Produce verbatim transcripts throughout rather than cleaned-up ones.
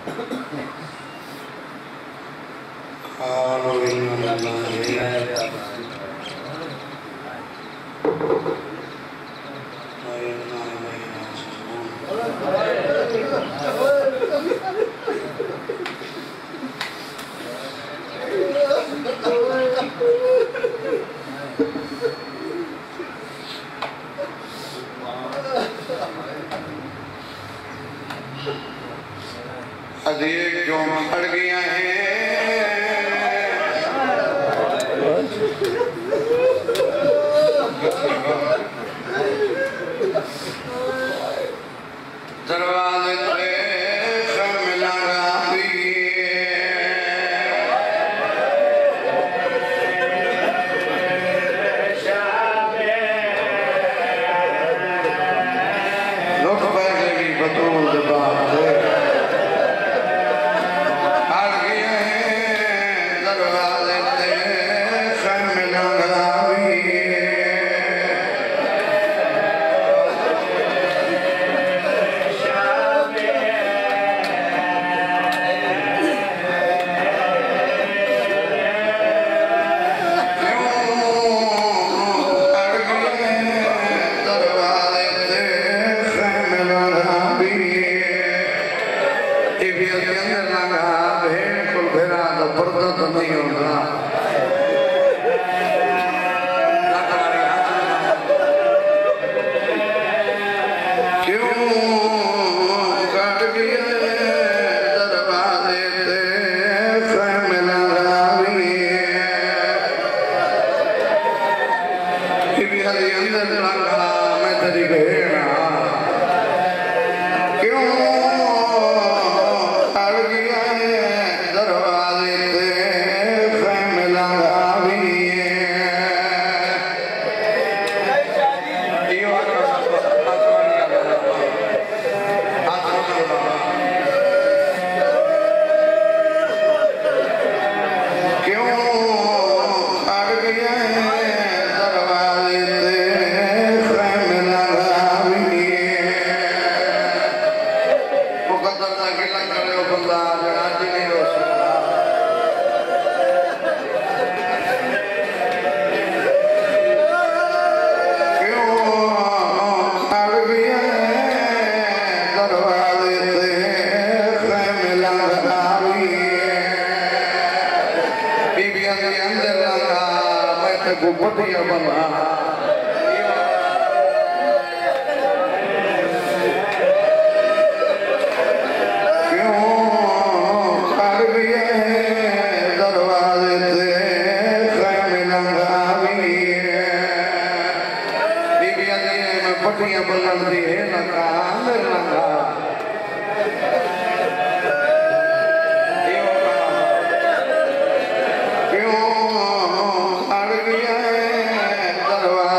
अधिक जो अड़ गया है दरवाजे पे मिला लोग पहले की बतूल बात है दरवाजे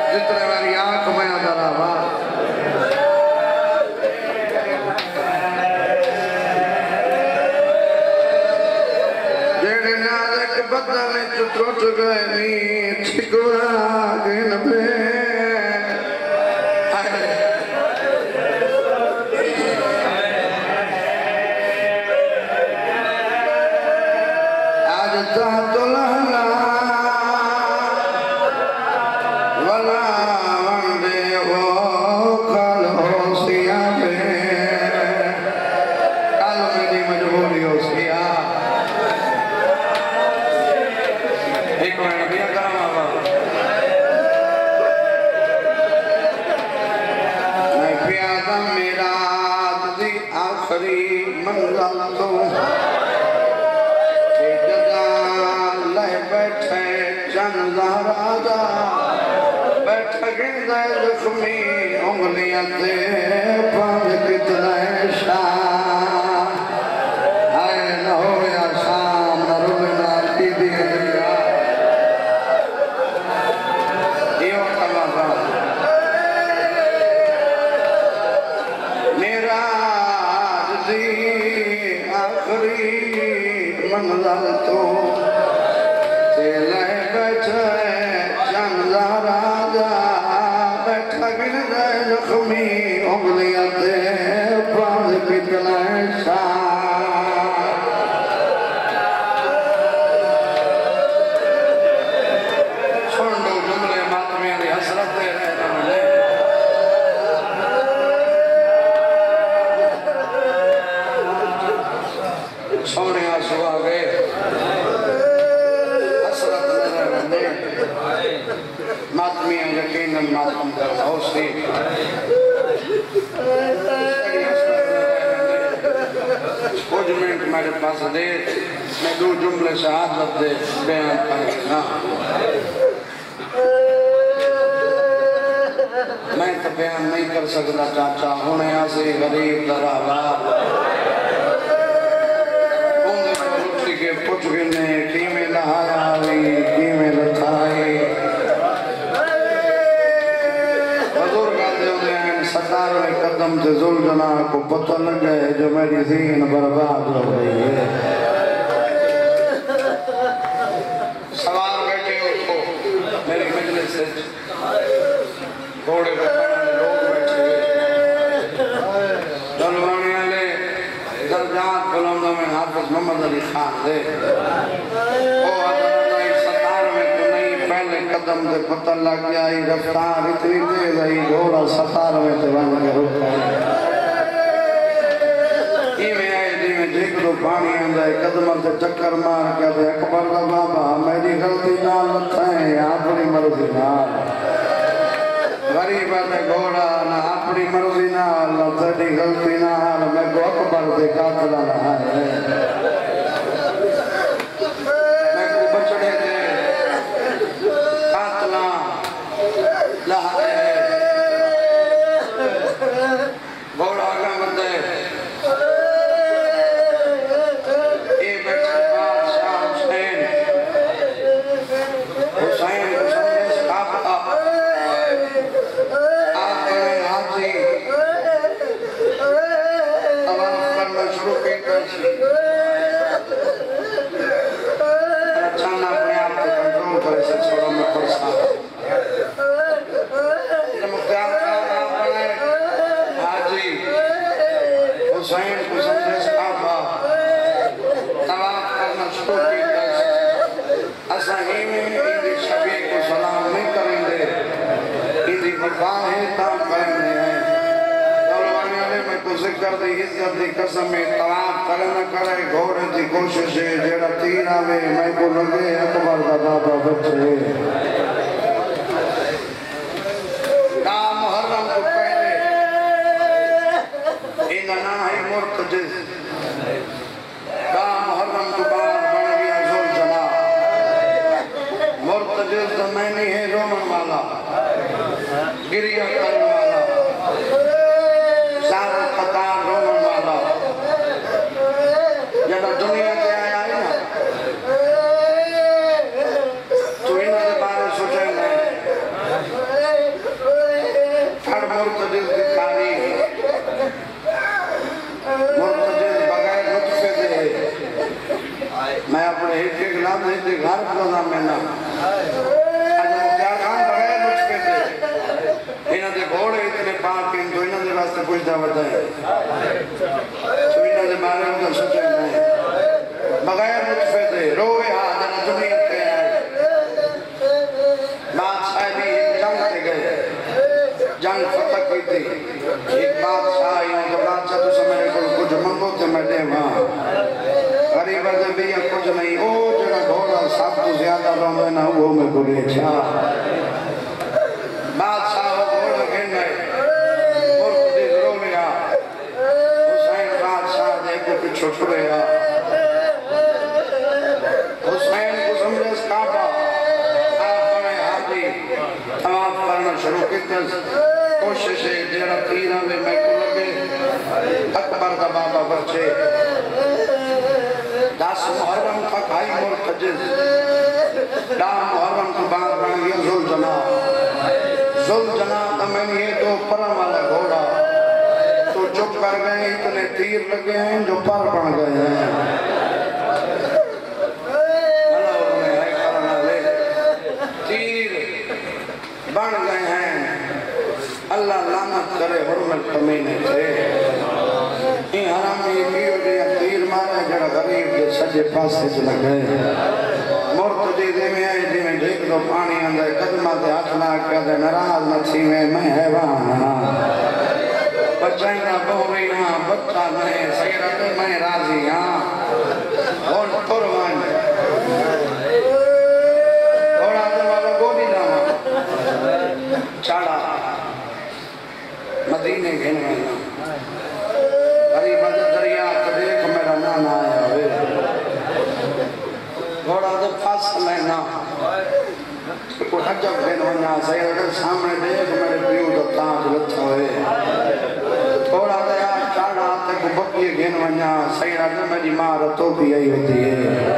जितने मेरी आंख में अंदर आवाज जेड़े नाज़क बदन च टुट गए नी ठिकरा गिन पे आज ता तुलहना वला वंदे हो कल हो सिया पे कल मेरी मजबूरी हो सिया एक मिनट भी करा मैं प्यादा मेरा दी आखिरी मंगल तो बैठे चंदा राजा बैठ गिरदे जख्मी उंगलियां ते पंज कितना शाम आए न हो या शाम न रुलना की दी दुनिया यो तमाशा मेरा दी आखिरी मंगल तो चंदा राजा बैठा गिरदे जख्मी उंगलियां ते पंज कितना सुन लो जुमले मातमिया की हसरत दे रहे सोने आंसू आ गए मातमिया यकीनन मातम कर हौसले कुछ मिनट मेरे पास दे मैं दो जुमले शहादत दे बयान करना मैं तो बयान नहीं कर सकता चाचा होने से गरीब दरावा उठे के पुछ गिने किमें नहाया किमें लथाई सतारवें कदम से जुल्जना को पता लग गए जो मेरी ज़ीन बर्बाद हो गई है सवार बैठे उठो मेरी मजलिस से घोड़े पे लोग बैठे जलवाने वाले दरजात बुलंदों में हाफिज मोहम्मद अली खान दे पहले कदम से पता लग गया रफ्तार इतनी तेज आई घोड़ा सतारवें से बन के रुक गया पानी आंदा कदम से चक्कर मार के अकबर का बाबा मेरी गलती नाल है अपनी मर्जी नाल गरीब है घोड़ा ना अपनी मर्जी नाल तेरी गलती नाल मैं को अकबर से कातला ना है मैं को बचड़े दे घोड़ा आगे बढ़ते ये बैठे बादशाह हुसैन हुसैन को संदेश आप आप बड़े हाथी तमाम करना शुरू की कर अच्छा ना अपने आप को कंट्रोल करे से छोड़ो मैं परेशान हुसैन को संदेश आफा तवाफ करना शुरू किया असा ही में इंदी शबी को सलाम नहीं करेंगे इंदी मकाहे ताम करेंगे दौलवाने वाले में को जिक्र दी इज्जत दी कसम में तवाफ करना करे घोड़े की कोशिश है जेड़ा तीन आवे मैं को लगे अकबर का बाबा बच्चे का मुहर्रम को पहले इनका नाम है मुर्तजिज का मुहर्रम के बाद बन गया जुल्जना मुर्तजिज तो मैं नहीं है रोमन वाला गिरिया करने वाला सारा कतार रोमन वाला जब दुनिया के आया है ना तो इन्होंने बारे सोचे नहीं मुर्तजिज की तारीफ मुर्तजिज बगैर नुतफे दे मैं अपने एक एक लफ्ज़ एक एक हर प्रोग्राम में ना आज मुख्तार खान बगैर नुतफे दे इन्हां दे घोड़े इतने पाक इन तो इन्हां दे वास्ते कुछ दावत है तो इन्हां दे बारे में तो सोचे नहीं बगैर नुतफे दे रोए हाथ न दुनिया पे बादशाह भी जंग पे गए जंग फतह की थी एक बादशाह यूं तो बादशाह तो समय को कुछ मंगो तो मैं दे वहाँ गरीब दे भी कुछ नहीं ओ जरा घोड़ा सब तो ज्यादा रोंदे ना वो मैं बोले अच्छा बादशाह वो घोड़ा गिन गए मुर्तजिज रो लिया हुसैन बादशाह दे को पीछे छुड़ेगा हुसैन को समझे काबा तमाम करना शुरू की कोशिश है जरा तीर में मैं को लगे अकबर का बाबा बच्चे दस मुहर्रम का खाई मुर्तजिज दाम मुहर्रम के बाद बन गया जुलजना जुलजना तो मैंने ये दो परम वाला घोड़ा तो चुप कर गए इतने तीर लगे हैं जो पर बन गए हैं बन गए हैं अल्लाह लानत करे हुर्मत कमीने थे ई हरामी कियो दे तीर मारे जड़ा गरीब के सजे पासे च लगे मुर्तजिज में आए जिवें देख लो पानी अंदर कदमां ते हाथ ला के दे नाराज न थी मैं मैं हैवान हां बचाईना बोवी ना बच्चा नहीं सैयद मैं राजी हां और कुर्बान थोड़ा दे वाला गोदी ना चाड़ा मदीने घेन में गरीब दरिया देख मेरा नाना आया वे घोड़ा तो फंस लेना को अजब घेन वना सही अगर सामने देख मेरे पियो तो ताज लथा हुए थोड़ा दया चाड़ा ते को बकी घेन वना सही अगर मेरी मां रतो भी आई होती है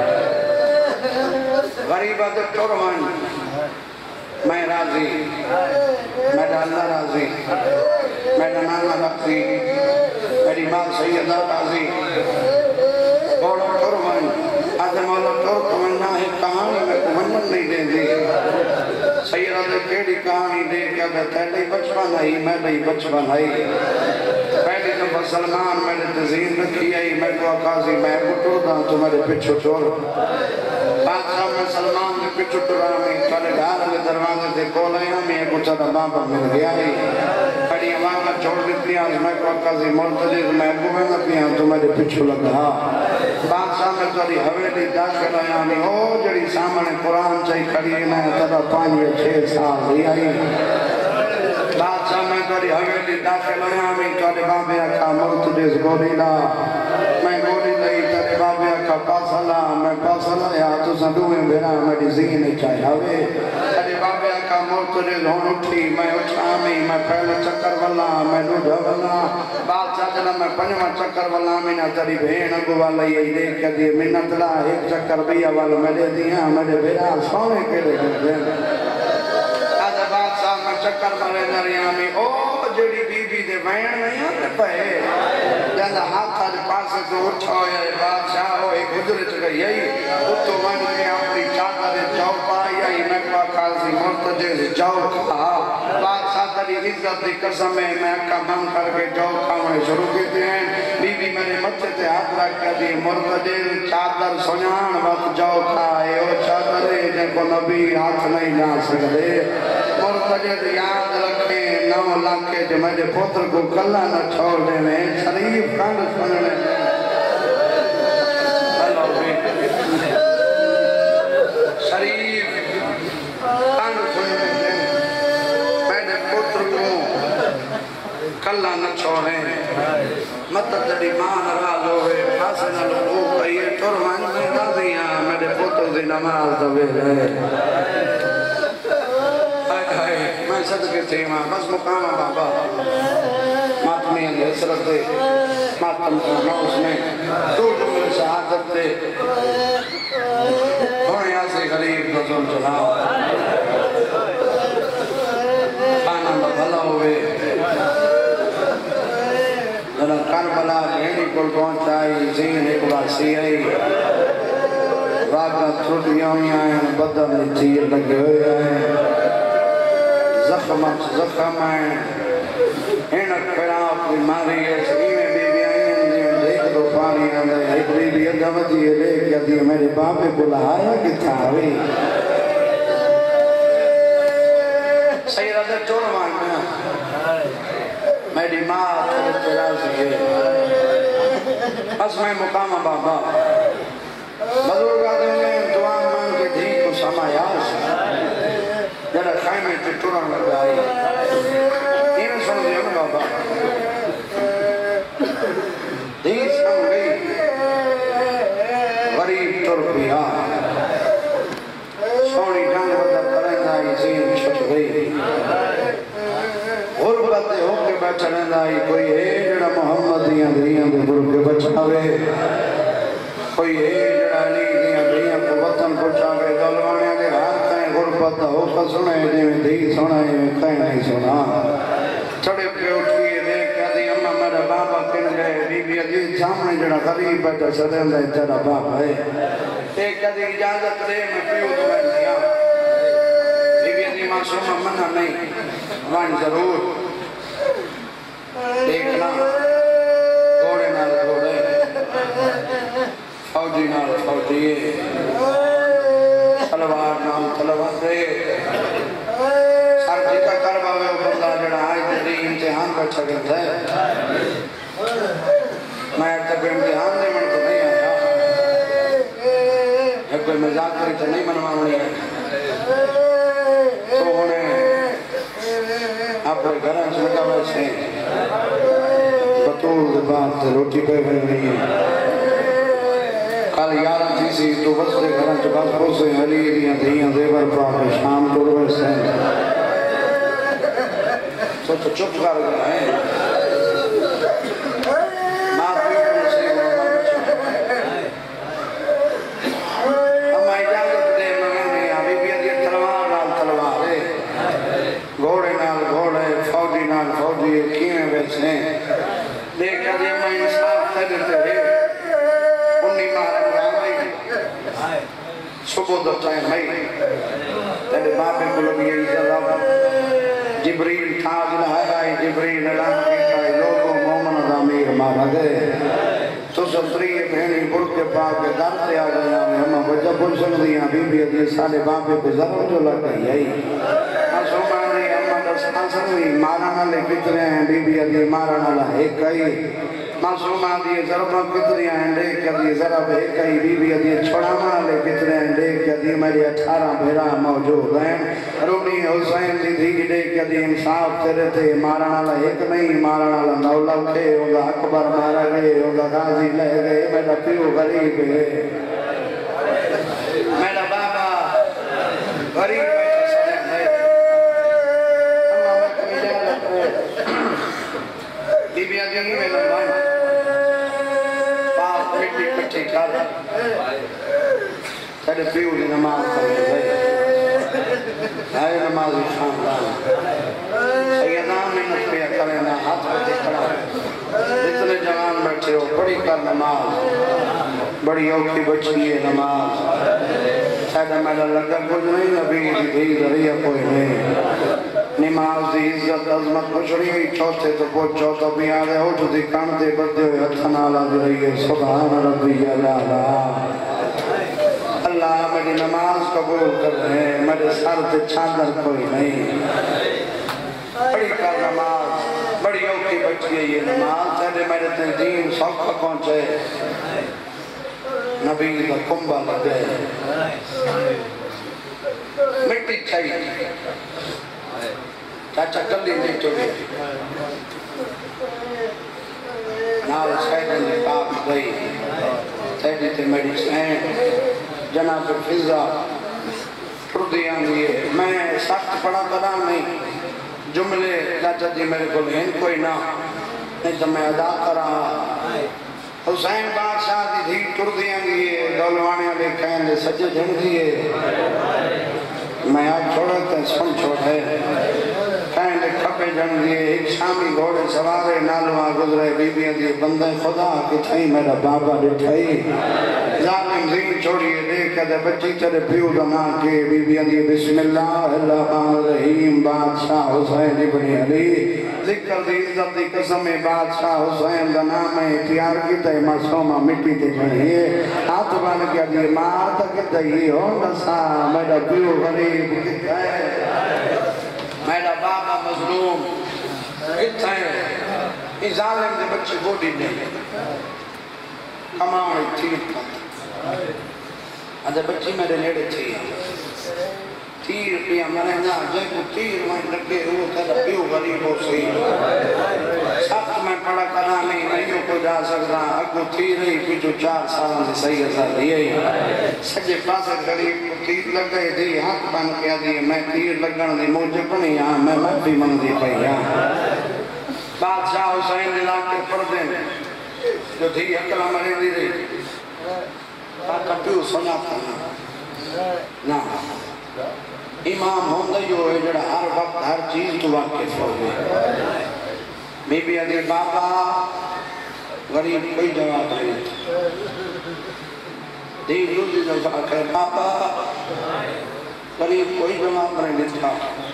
गरीब तो टुरवन मैं राजी मेरा अल्लाह राजी मेरा नाना राजी मेरी माँ सैयदा राजी घोड़ा टुरवन आज मौला टुरवन ना है कहानी में को मनन नहीं देंदी सैयदा ने केड़ी कहानी दे के मैं तेरे बचपन आई मैं नहीं बचपन आई पहले तो मुसलमान मैंने तज़ीन रखी आई मैं को काजी मैं पुटो दा तो मेरे पीछे छोड़ बादशाह में सलमान के पीछे टुरा में चले घर के दरवाजे से कोलया में कुछ दबा पर मिल गया है बड़ी आवाज छोड़ देती आज मैं को काजी मुर्तजिज मैं घूमे न पिया तो मेरे पीछे लगा बादशाह में तेरी हवेली दाखिल आया नहीं ओ जड़ी सामने कुरान चाहिए खड़ी है मैं तेरा पाँच या छह साल ही आई बादशाह में तेरी हवेली दाखिल आया मैं तेरे बाबे का मुर्तजिज गोरीला मैं गोरी नहीं तेरे बाबे का पासला मैं पासला या तो सदुए बेरा मेरी ज़ीन चाहिए तेरे बाबे का मुर्तजिज होन उठी मैं उठा में मैं पहले चक्कर वाला मैं दूधा वाला बादशाह जना मैं पंजवा चक्कर वाला में ना तेरी भेण वाला ये देख के दी मिन्नत ला एक चक्कर भी वाला मेरे दिया मेरे बेरा सोने के ले आज बादशाह मैं चक्कर मारे दरिया में ओ जेडी बीबी दे बैण नहीं आते पे जंद हाथ आज पास तो उठा है बादशाह हो एक गुजर च गई यही उतो मन के अपनी चादर जाओ पाई आई मैं का काजी मुर्तजिज जाओ खा बादशाह तेरी इज्जत की कसम है मैं का मन करके जाओ खाने शुरू करते हैं बीबी मेरे मत्थे ते हाथ रख के दी मुर्तजिज चादर सुनान वक्त जाओ खाए ओ चादर जिनको नबी हाथ नहीं ला सकते मुर्तजिज याद रखे नौ लाख जो मेरे पुत्र को कल्ला न छोड़ देने शरीफ कंध सुनने शरीफ कंध सुनने मेरे पुत्र को कल्ला न छोड़े मत तेरी मां नाराज होवे फांसे न लो कहिए टुरवन में राजियां मेरे पुत्र दी नमाज दवे रहे मैं सदके थे मां बस मुकाम बाबा मातमी हसरत दे मातम का उसमें दूर दूर शहादत दे होने ऐसे गरीब नजर चला खाना भला होवे को पहुंचाई जीन एक वासी आई रागा त्रुटियां हुई हैं बदन में तीर लगे हुए हैं जख्म जख्म हैं इन खराब बीमारी है में बीबी आई हैं देख दो पानी आंदा एक बीबी अदम दी ले के दी मेरे बाप को लाया कि था वे सही राजा चोर मांगना मेरी माँ तेरा सी बस मैं मुकाम बाबा बुजुर्ग आदमी दुआ मांग के धी को समायास जरा खाने पे टुरन लगाई इन सुन दिया ना बाबा धी सुन गई गरीब तुर पिया सोनी डांग बदल करेंदा इसी छुट गई गुरबत होके बैठने कोई है जड़ा मोहम्मद दियां दियां दे गुरु के बचावे कोई है जड़ा अली दियां दियां को वतन पहुंचावे दलवाने दे हाथ कहीं गुरबत होके सुने जिवें धी सुना जिवें कहीं नहीं सुना चढ़े पे उठिए देख कहती अम्मा मेरा बाबा किन गए बीबी अजी सामने जड़ा गरीब बैठा सदैंदा तेरा बाप है एक कहती इजाजत दे मैं पियो तो मैं दिया बीबी अजी मासूम मना नहीं वन जरूर देखना घोड़े नाल घोड़े फौजी नाल फौजी तलवार नाल तलवार सर जिका कर पावे वो बंदा जड़ा आज दी इम्तिहान कर सकता है मैं तक इम्तिहान दे मन को नहीं आया कोई मजाक करी तो नहीं मनवानी है तो उन्हें अपने घर लगा वैसे बतूल के बाद रोटी पे बन रही है कल यार जी सी तो बस के घर च बस पोसे हली दियां दियां देवर पाक शाम टुर वैसे तो तो चुप कर गया है मां पे से अम्मा इजाजत दे मगने अभी भी ये तलवार नाल तलवार है घोड़े नाल घोड़े फौजी नाल फौजी किए वैसे देख कर ये मैं इंसाफ कर देते हैं उन्नी मारन गावे सुबह द टाइम है तेरे बाप को लगी ये जवाब जिब्रील ताज लहरा जिब्रील नाम की लोगों मोमन दा मीर मारा गए तो सत्री भेणी बुर के पाक के दर से आ गया हम वजह पुछ दियां बीबी अजी साले बाप को जरूर जो लग गई है मासूमानी अम्मा दस आसनी मारन वाले कितने हैं बीबी अजी मारन वाला एक ही मासूमा दी जरब कितने हैं देख कदी जरब एक ही बीबी अजी छोड़ाने वाले कितने हैं देख कदी मेरे अठारह भेड़ा मौजूद हैं रुनी हुसैन दी धी देख कदी इंसाफ तेरे थे मारन वाला एक नहीं मारन वाला नौ लखे ओदा अकबर मारा गए ओदा गाजी ले गए मेरा पियो गरीब है मेरा बाबा गरीब बीबी अजी में लंबाई पाप मिट्टी कच्ची कर तेरे पियो की नमाज पढ़े आए नमाज खानदान सैयदा मिन्नत पे करेना हाथ पे खड़ा जितने जवान बैठे हो बड़ी कर नमाज बड़ी औखी बची है नमाज सादा मेरा लगा कुछ नहीं नबी दी जरिया कोई नहीं नमाज दी इज्जत अजमत पुछड़ी हुई चौथे तो पहुंचो तो भी आ गए उठ दी कान दे बदे हुए हथ नाल आ रही है सुभान रब्बी अला अल्लाह मेरी नमाज कबूल कर रहे मेरे सर पे चादर कोई नहीं बड़ी कर नमाज बड़ी औखी बची है ये नमाज तेरे मेरे ते दीन सौख पहुंचे नबी का कुंभा लगे मिट्टी चाहिए चाचा कल्ली नहीं चुके नाल सैदन ने पाक गई सैदी ते मेरी सैन जनाब फिजा टुरदी आंदी है मैं सख्त पढ़ा करा नहीं जुमले चाचा जी मेरे को हैं कोई ना नहीं तो मैं अदा करा हुसैन बादशाह दी धी टुरदी आंदी है दौलवाने वाले कहने सजे झंडी है मैं आज छोड़ा तो सुन छोड़े कहने खपे जन दिए एक शामी घोड़े सवारे नालवा गुजरे बीबियां दी बंदे खुदा किथई मेरा बाबा दिठाई जालिम जिन छोड़िए देख के बच्ची तेरे पियो दा नाम के बीबियां दी बिस्मिल्लाहिर्रहमानिर्रहीम बादशाह हुसैन इब्न अली जिक्र दी इज्जत दी कसम बादशाह हुसैन दा नाम है प्यार की ते मासूमा मिट्टी ते जणिए हाथ बन के दी मार तक दई हो नसा मेरा पियो गरीब किथे मेरा बाबा मजलूम किथे इस जालिम दे बच्चे गोदी नहीं कमाई थी अदे बच्ची मेरे नेड़े थी तीर रुपया मरे ना जय को तीर वहीं लगे वो तेरा पियो गरीब हो सही सब मैं पढ़ा करा नहीं नहीं को जा सकता अगो तीर ही पिछो चार साल से सही असर दिए सजे पासे गरीब को तीर लग गए थी हाथ बन के दी मैं तीर लगन दी मुझे बनी हां मैं माफी मंगदी पई हां बादशाह हुसैन दिला के पर्दे जो थी अकल मरे दी रही का पियो सोना ना इमाम होंदा जो है जड़ा हर वक्त हर चीज तो वाकिफ हो बीबी अली बाबा गरीब कोई जवाब नहीं दी दूसरी दफा कहे बाबा गरीब कोई जवाब नहीं देता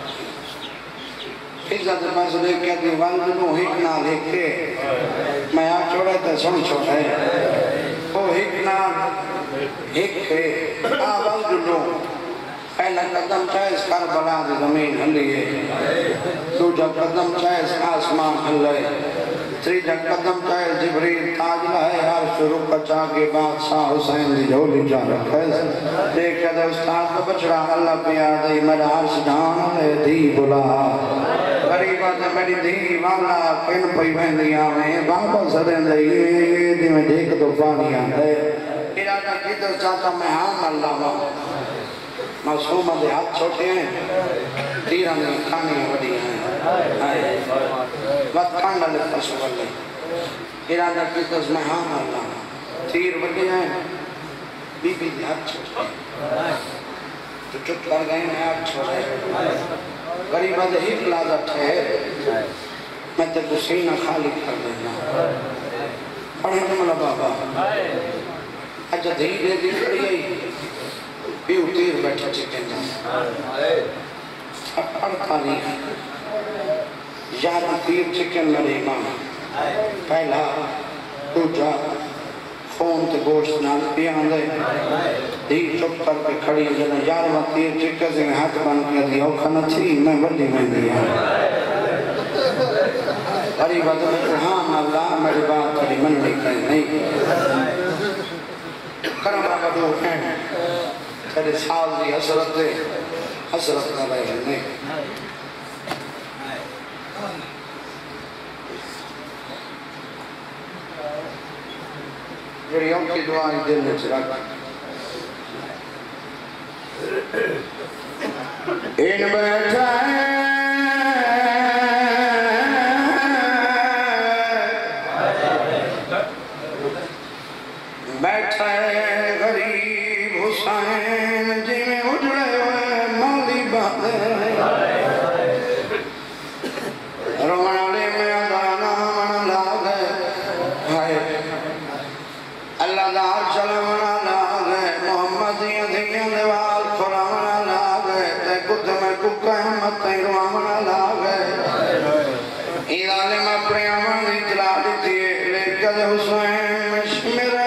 इज्जत मसले के दीवाल में हिक ना लेके मैं आ छोड़े तो सुन छोड़े ओ हिक ना हिक पे आवाज लो पहला कदम चाहे इस करबला की जमीन हली है दूजा कदम चाहे इस आसमान हले तीजा कदम चाहे जिब्रील ताज लाए अर्श रुक चा के बादशाह हुसैन दी झोली जा रखे देख के उस्ताद को बछड़ा अल्लाह प्यार दे मेरा अर्श जान ले दी बुला गरीबा ने मेरी दी वाला किन पई वेंदियां में बाबा सदे दे दी में देख तो पानी आंदे इरादा किधर चाहता मैं हां अल्लाह मासूमा दे हाथ छोटे हैं तीर ने खाने बड़ी हैं वक्त कांड ले पशु वाले इरादा की तस में हां अल्लाह तीर बड़े हैं बीबी दे हाथ छोटे तो चुप कर गए हैं हाथ छोड़े गरीबा दे ही लाजा थे मैं तो सीना खाली कर देना पढ़े मला बाबा अच्छा धीरे धीरे पड़ी पियो तीर बैठा चिकन अड़ताली यार तीर चिकन मेरे इमाम पहला दूजा फोन ते गोश्त नाल पिया दे दी चुप करके खड़ी जन यार वा तीर चिकन से हाथ बन के दी औखा न थी मैं बड़ी मेंदी है अरे बात में हां अल्लाह मेरी बात तेरी मन नहीं कर नहीं करम का दो है तेरे साल दी हसरत दे हसरत ना रहे नहीं जड़ी की दुआ दिल में रख इन बैठा बैठा गरीब हुसैन जिमें उजड़े हुए माली बांधे रोमाले में गाना मन लागे हाय अल्लाह दा चलवना लागे मोहम्मद दी दियां दीवार खुरावना लागे ते कुद में कुका मत रोवना लागे इलाले में प्रेम दी चला दी लेकर हुसैन मेरा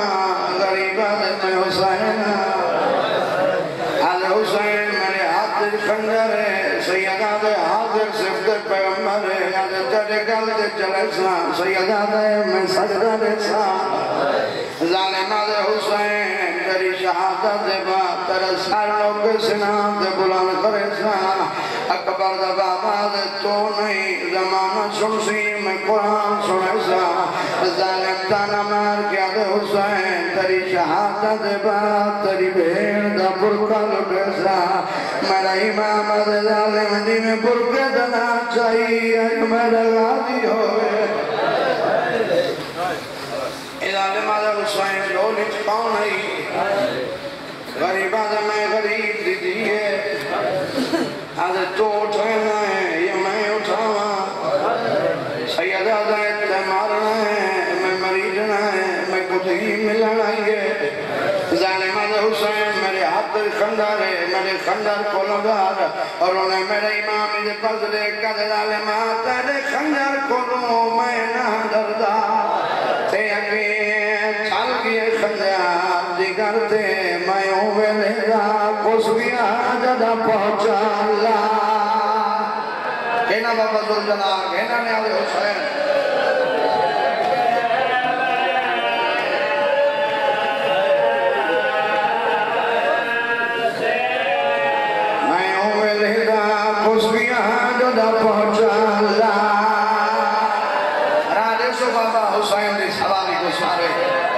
खंजर है सैयदा दे हाजिर सिफ्त पैगंबर है याद तेरे गल दे चले सा सैयदा दे मैं सजदा दे सा जालिमा दे हुसैन तेरी शहादत दे बा तेरे सर लोग सिना दे बुलंद करे सा अकबर दा बाबा दे तो नहीं जमाना सुनसी मैं कुरान सुने सा जालिम ताना मार के दे हुसैन तेरी शहादत दे बा तेरी भेड़ दा बुरका लुटे सा मेरा इमाम दे जालिम दी में बुरके दना चाहिए मेरा गादी होए इलाले माला हुसैन लोली कौन है गरीबा दे मैं गरीब दी दी है आज तो उठाना है ये मैं उठावा खंडर है मेरे खंडर को लगार और उन्हें मेरे इमाम ने फजले कर डाले माता रे खंडर को लो मैं ना डरदा ते अगे चल गए खंडर जिगर ते मैं वेलेगा कुछ भी आजा पहुंचा ला कहना बाबा जुलजना कहना ने आले हुसैन पहुंचा राधे सो बाबा हुसैन ने सवारी को सारे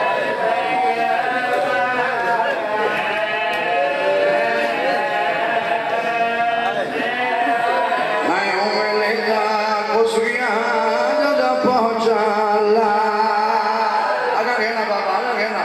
मैं हूँ लेगा खुशियाँ दादा पहुंचा अगर कहना बाबा अगर कहना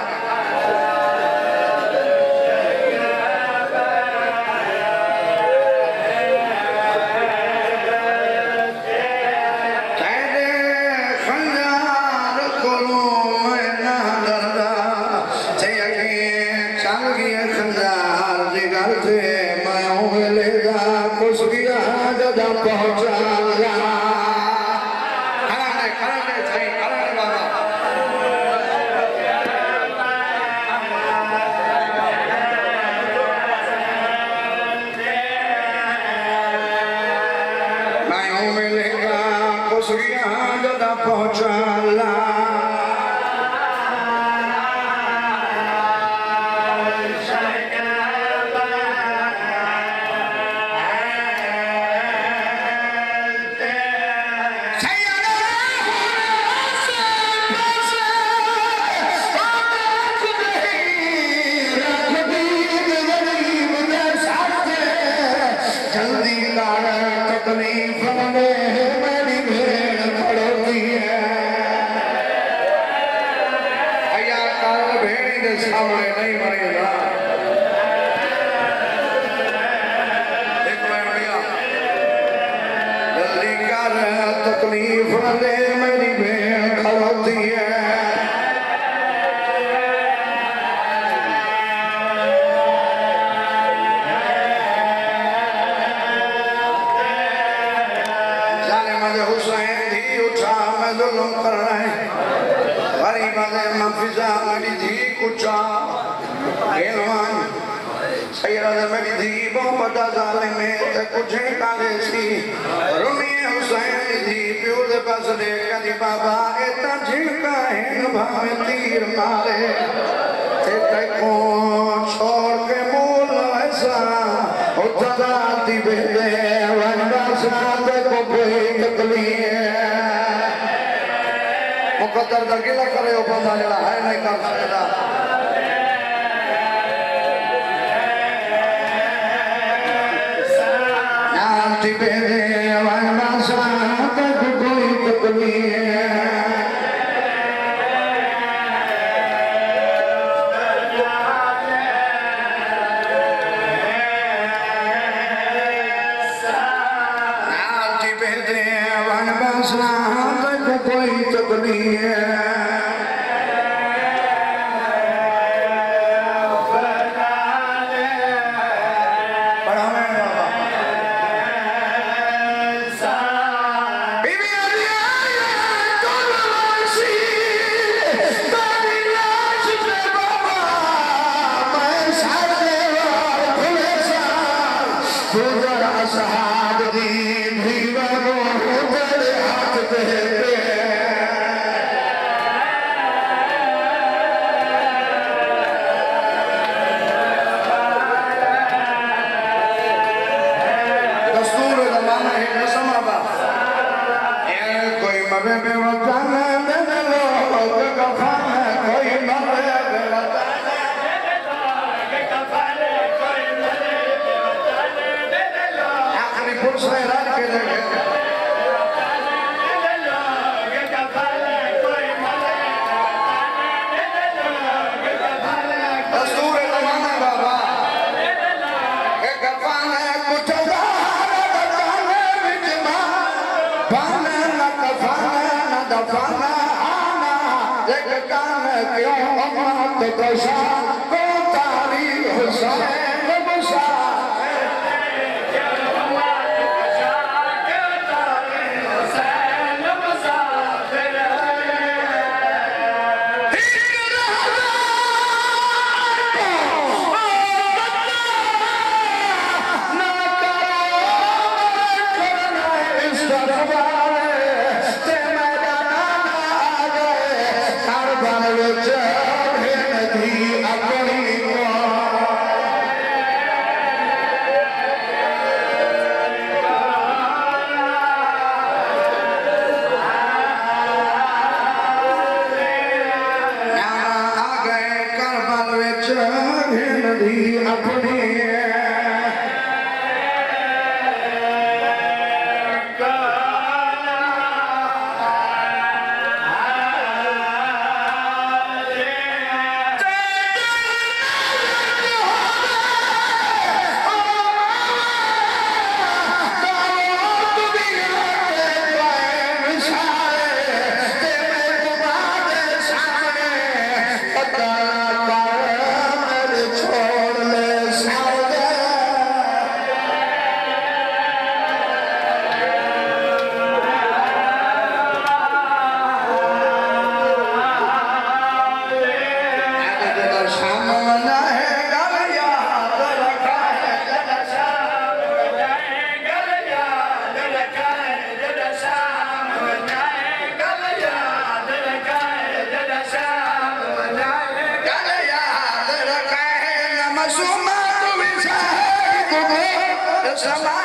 बाबा इतना झिड़का है भावे तीर मारे ते को छोड़ के मूल ऐसा उतना दिवे वंदा साथ को कोई तकलीफ मुकद्दर दा गिला करे ओ बंदा जड़ा है नहीं कर सकदा नाम दिवे वंदा साथ को कोई तकलीफ क्यों अम्मा तो कशा को तारी हुसैन Sama